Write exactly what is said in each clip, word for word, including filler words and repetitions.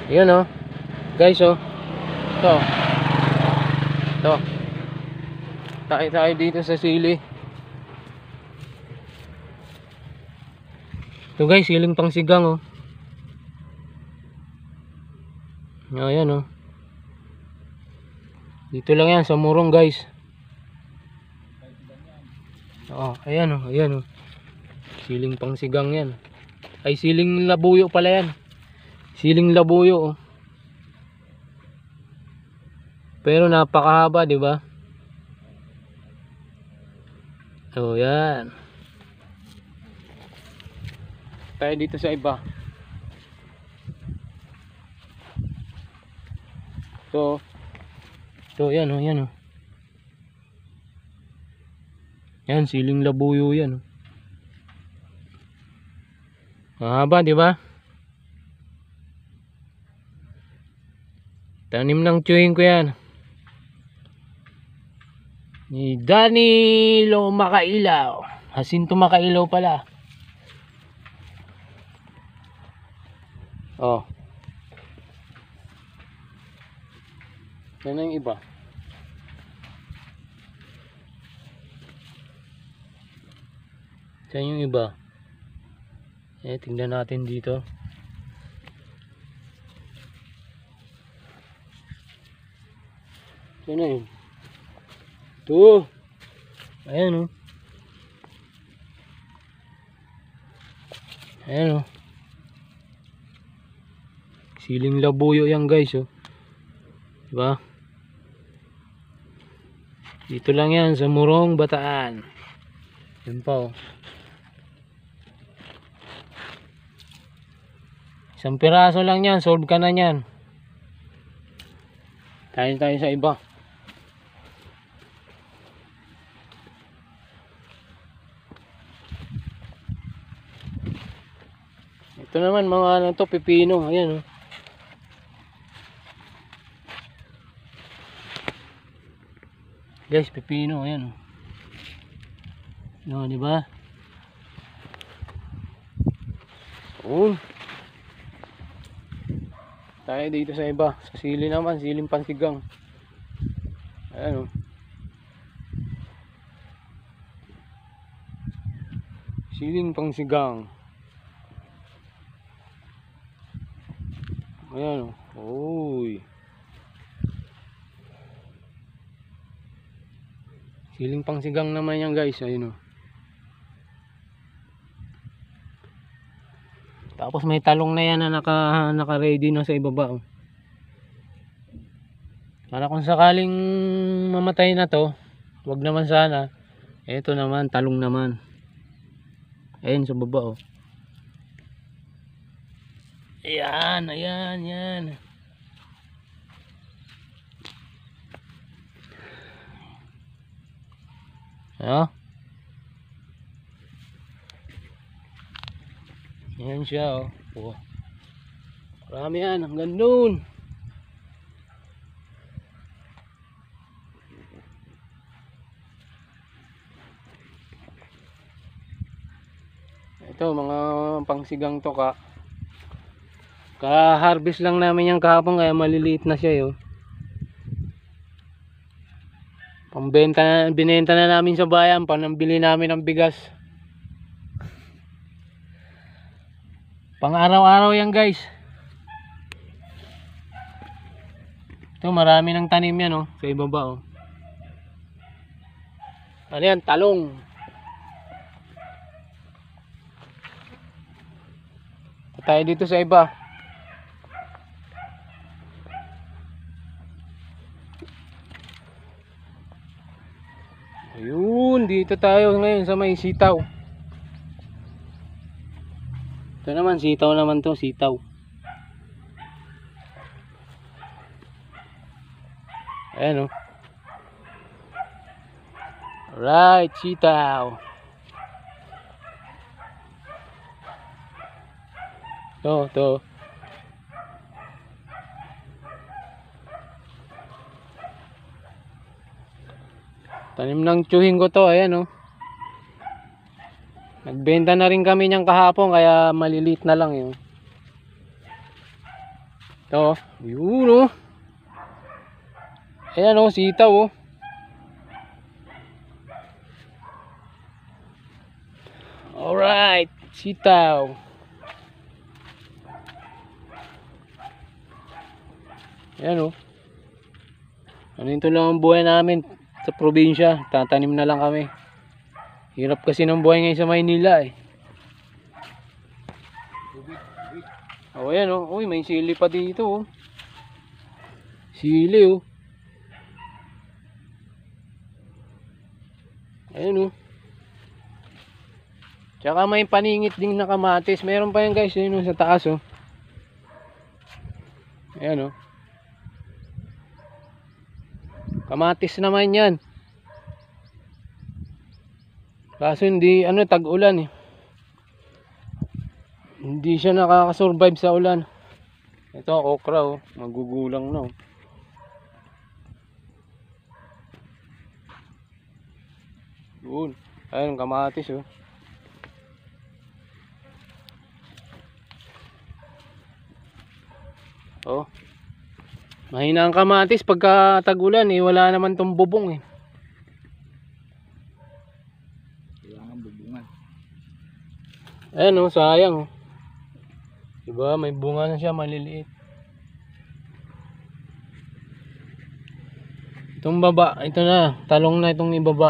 Ayan oh. Guys oh. Ito. Ito. Tayo tayo dito sa sili. Ito guys, siling pang sigang oh. Ayan oh. Dito lang yan sa Morong guys. Oh, ayan oh, ayan oh. Siling pang sigang yan. Ay, siling labuyo pala yan. Siling labuyo oh. Pero napakahaba, di ba? Oh, yan. Tayo dito sa iba. So, so yan oh, yan oh. Yan, siling labuyo yan oh. Mahaba, di ba? Tanim ng chewing ko yan. Ni Danilo Makailaw. Jacinto Makailaw pala. Oh. Yan ang iba. Saan yung iba? Eh, tingnan natin dito. Saan na yun? Ito. Ayan o. Ayan o. Siling labuyo yan guys o. Diba? Dito lang yan sa Morong, Bataan. Yan pa o. Isang piraso lang yan, solve ka na yan. Tayo tayo sa iba. Ito naman mga ano to, pipino. Ayan o. Guys, pipino, ayan o. No, di ba? Oh. Tayo dito sa iba. Sa sili naman, siling pansigang. Ayan o. Siling pansigang. Ayan o. Oy. Siling pangsigang naman yan guys. Ayun o. Tapos may talong na yan na naka, naka ready na sa ibaba o. Para kung sakaling mamatay na to, wag naman sana. Ito naman, talong naman. Ayun sa baba o. Ayan, ayan, yan. Ayan. Ayan siya o. Oh. Marami yan, hanggang doon. Ito mga pangsigang to ka. Ka-harvest lang namin yung kahapon kaya maliliit na siya yo. Pambenta na, binenta na namin sa bayan, panambili namin ng bigas. Pang araw-araw yan guys. Ito marami ng tanim yan oh, sa ibaba oh. Ano yan? Talong. Tayo dito sa iba. Ayun, dito tayo ngayon sa may sitaw. Ito naman, sitaw naman to, sitaw. Ayan o. Alright, sitaw. Ito, ito. Tanim ng tsuhin ko to, ayan o. Nagbenta na rin kami niyang kahapon kaya maliliit na lang yun. Ito, yun oh. Ayan oh, sitaw oh. Alright, sitaw. Ayan oh. Ano ito lang ang buhay namin sa probinsya. Tatanim na lang kami. Hirap kasi ng buhay ngayon sa Maynila eh. Oh, ayan oh. Uy, may sili pa dito oh. Sili oh. Ayan oh. Tsaka may paningit din na kamatis. Meron pa yan guys. Ayan oh, sa taas oh. Ayan oh. Kamatis naman yan. Kaso hindi, ano, tag-ulan eh. Hindi siya nakakasurvive sa ulan. Ito ang okra oh. Magugulang na oh. Yun. Ayun, kamatis oh. Oh. Mahina ang kamatis pagka tag-ulan eh. Wala naman tong bubong eh. Kailangan bubungan. Ayan oh, sayang oh. Diba, may bunga na siya, maliliit. Itong baba, ito na, talong na itong ibaba.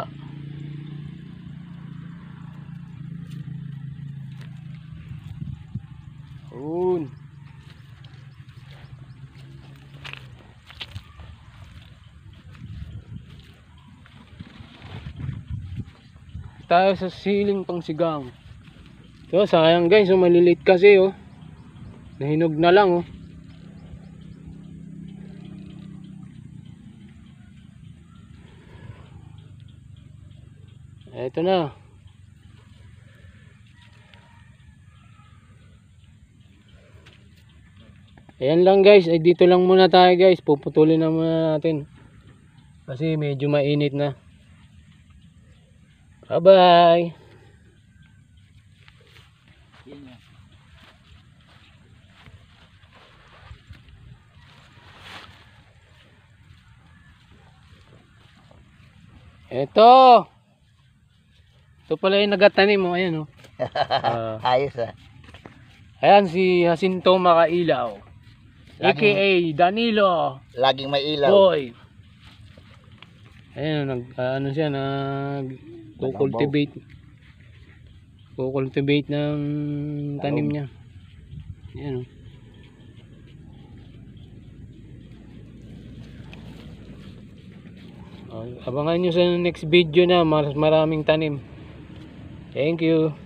Yun. Tayo sa siling pangsigang. So sayang guys, so maliliit kasi oh. Nahinog na lang oh. Eto na. Ayan lang guys, ay dito lang muna tayo guys. Puputulin na muna natin. Kasi medyo mainit na. Bye bye. Ito. Ito pala yung nagatanim mo. Ayan oh. Uh, Ayos ah. Ayan si Jacinto Makailaw. A K A Danilo. Laging may ilaw. Boy. Ayan, nag, uh, ano siya, nag kukultivate. Kukultivate ng tanim niya. Ayan oh. Uh, abangan nyo sa next video na, mas maraming tanim. Thank you.